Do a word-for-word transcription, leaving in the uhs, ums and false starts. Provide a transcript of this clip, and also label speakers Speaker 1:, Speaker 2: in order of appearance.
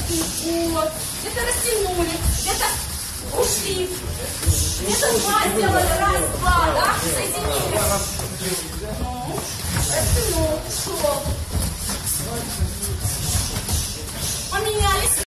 Speaker 1: Вот. Где-то растянули, где-то ушли. Где-то два сделали, раз, два, да?